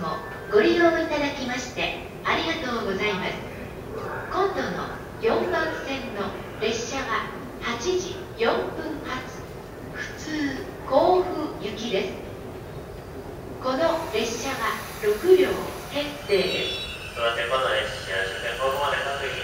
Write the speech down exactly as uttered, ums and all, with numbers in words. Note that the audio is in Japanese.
もご利用いただきましてありがとうございます。今度のよんばん線の列車ははちじよんぷん発普通甲府行きです。この列車はろくりょう編成です。 すみません、この列車終点甲府まで各駅